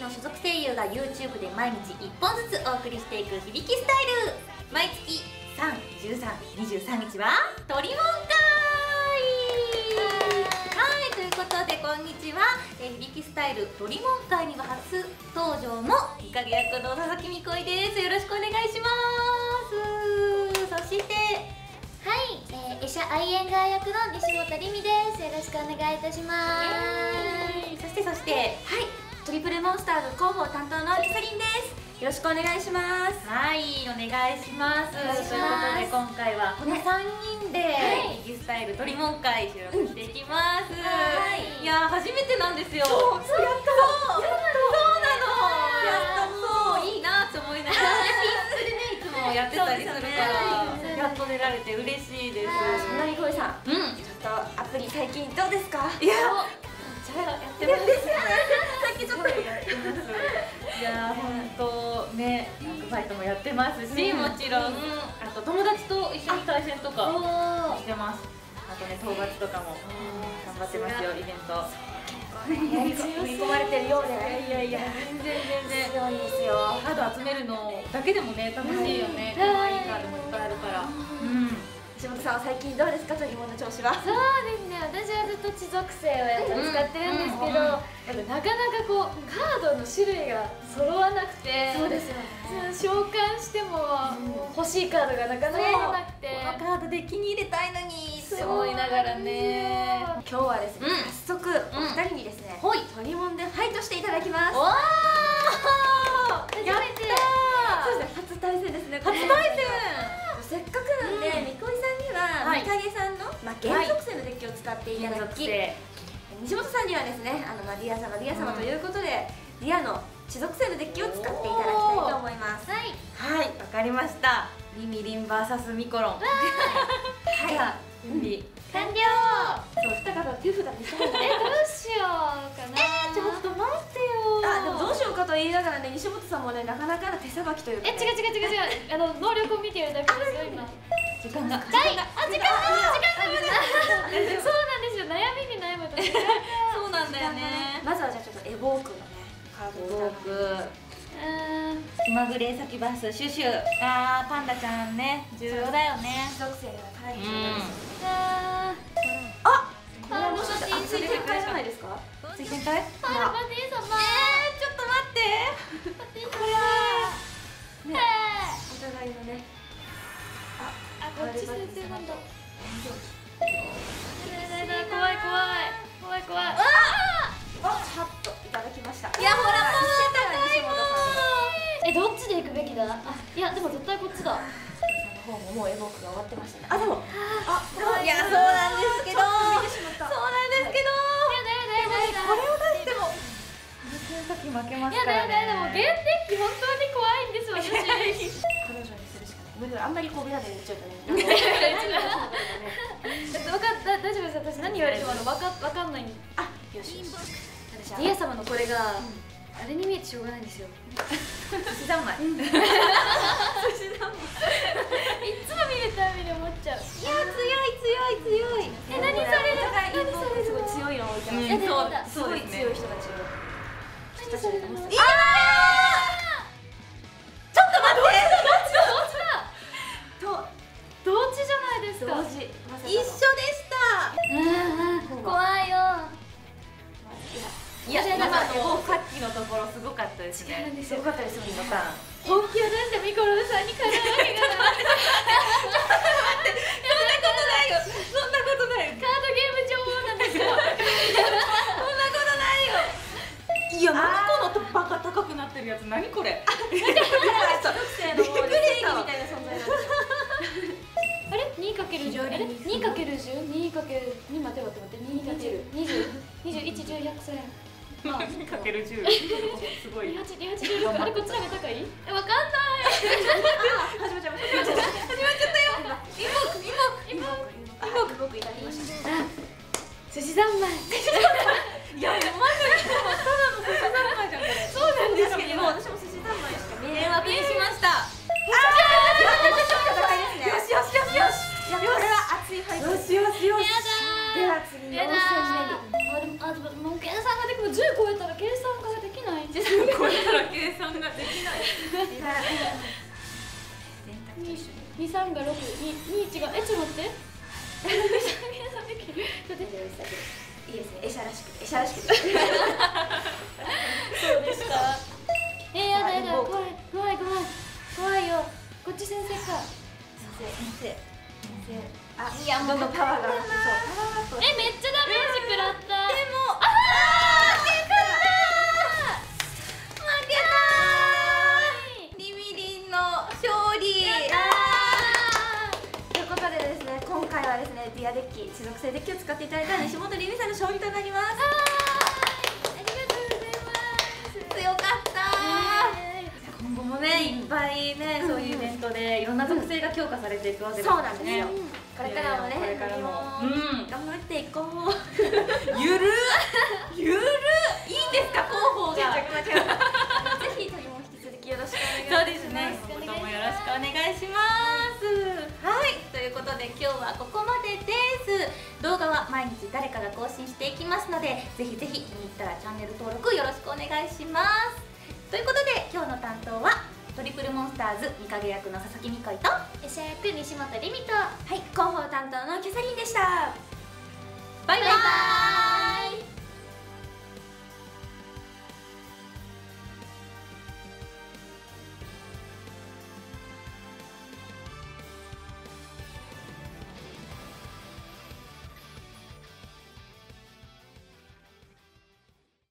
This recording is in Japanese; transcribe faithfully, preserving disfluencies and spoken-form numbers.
の所属声優が YouTube で毎日いっぽんずつお送りしていく響きスタイル。毎月さん、じゅうさん、にじゅうさんにちはトリモン会。はい、ということでこんにちは、えー、響きスタイルトリモン会には初登場のいかげ役の佐々木みこいです。よろしくお願いします。そしてはい、えー、医者アイエンガー役の西本りみです。よろしくお願いいたします。 そしてそしてはいトリプルモンスターズ広報担当のキサリンです。よろしくお願いします。はい、お願いします。ということで今回はこのさんにんで響きスタイルトリモン会収録していきます。はい、いや初めてなんですよ。そう、やっとそうなの。やっとそういいなって思いながらピンスでねいつもやってたりするからやっと出られて嬉しいです。 そんなみこいさん、うん、ちょっとアプリ最近どうですか？ いややってます。さっきちょっとやってます。いや本当ね、アークファイトもやってますし、もちろんあと友達と一緒に対戦とかしてます。あとね討伐とかも頑張ってますよ、イベント。 組み込まれてるようで、 いやいや全然全然強いですよ。 カード集めるのだけでもね楽しいよね。可愛いカードもいっぱいあるから。うん。 橋本さんは最近どうですか、トリモンの調子は？ そうですね、私はずっと地属性をやっぱ使ってるんですけど、やっぱなかなかこうカードの種類が揃わなくて、 そうですよね、召喚しても欲しいカードがなかなかなくて、 このカードで気に入れたいのにって思いながらね。 今日はですね、早速お二人にですね、トリモンでファイトしていただきます。 おー、初めて。そうですね、初対戦ですね。 初対戦。 せっかくなんで、みこいさんにはみかげさんの原属性のデッキを使っていただき、西本さんにはですね、あのディア様ディア様ということでディアの地属性のデッキを使っていただきたいと思います。 はいはい、わかりました。リミリン ブイエス ミコロン。じゃあ準備完了。 そう、二方手札にした方がいい。 え、どうしようかな。 えー、ちょっと待ってよ。 あ、でもどうしようかと言いながらね、西本さんもね、なかなかの手さばきというか。 え、違う違う違う違う、あの能力を見てるだけですよ今。 時間が。 はい、あ、時間が時間が。そうなんですよ、悩みに悩むと。 そうなんだよね。 まずはじゃあちょっとエボークのね、カードを。エボーク。 気まぐれサキュバスシュシュ。あー、パンダちゃんね、重要だよね。 地属性がかなり重要です。 あこれはもしかして追展会じゃないですか？ 追展会？ パンダパティ様。 えー、ちょっと待って。 パティ様。 これはね、お互いのね。 あ、こっち設定なんだ。怖い怖い怖い怖い。ああ、ちょっといただきました。 いや、ほらもう西本さん。 え、どっちで行くべきだ。あ、いやでも絶対こっちだ。 方ももうエボークが終わってましたね。あ、でも、あ、 いや、そうなんですけど、そうなんですけど、これを出してもさっき負けますからね。 いやだよね、でも原デッキ本当に怖いんです私。 彼女にするしかない。無理だ、あんまりこうベラで言っちゃうとね。 分かった、大丈夫です。私何言われてもわかわかんない。 あ、よしよし。 ディア様のこれがあれに見えてしょうがないんですよ。 寿司三昧。寿司三昧。 いつも見るたびに思っちゃう。 いや、強い強い強い。 え、何それ。 何それ、すごい強いの置いてます。すごい強い人たちを。 何それ。 いやー。ちょっと待って。 と、 同時じゃないですか。 同時。 一緒でした。 怖いよ。 いや、今のさっきのところすごかったですね。 すごかったですよ、今さん。 本気を出してミコロさんにかなうわけがない。 そんなことないよ。そんなことないよ。 カードゲーム女王なんですよ。 そんなことないよ。いや、何このバカ高くなってるやつ、何これ。 地属性の方で正義みたいな存在なんですよ。 あれ にかけるじゅう あれ にかけるじゅう にかけるに待って待って待ってにかけるにじゅう にじゅういち じゅうひゃくせんにかけるじゅうすごい。 にじゅうはち、にじゅうはち、じゅうろく、あれこっちらが高い？え、わかんない。 始まっちゃいました。 始まっちゃったよ。イモク、イモク、イモク、 イモク、僕いただきました。 寿司三昧。 いや、まさにただの寿司三昧じゃんこれ。 そうなんですけど、 私も寿司三昧しか見え電話ピンしました。 よしよしよしよし。いや、これは熱いファイト。 よしよしよし。 では次、よんせんめに。 あ、でも、あ、でも、もう計算ができる。じゅう超えたら計算ができない。 計算超算ができない。 二三が六、二二一がえちょっと待って。ちょっと待っていいですね。エシャらしくてエシャらしくて。 そうでした。えー、やだやだ怖い怖い怖い怖いよ。こっち先生か。 先生先生。あ、 いやもうどんどんパワーが。そう。 え、めっちゃダメージ食らった。でもああ負けた負けたリミリンの勝利。ということでですね、今回はですねディアデッキ地属性デッキを使っていただいた西本リミさんの勝利となります。 ありがとうございます。 強かった。 今後もね、いっぱいね、そういうイベントでいろんな属性が強化されていくわけですそうなんですよ。 ね。 これからもね、 これからもうん頑張っていこう。 ゆるゆるいいんですか、広報が。 ぜひとりも引き続きよろしくお願いします。 そうですね。今後ともよろしくお願いします。はい、ということで今日はここまでです。動画は毎日誰かが更新していきますので、ぜひぜひ気に入ったらチャンネル登録よろしくお願いします。ということで今日の担当はトリプルモンスターズ三影役の佐々木美恋とエシャ役西本リミとはい、広報担当のキャサリンでした。 バイバイ。